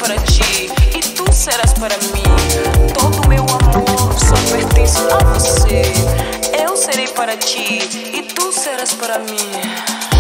para ti e tu serás para mim. Todo meu amor só pertence a você. Eu serei para ti e tu serás para mim.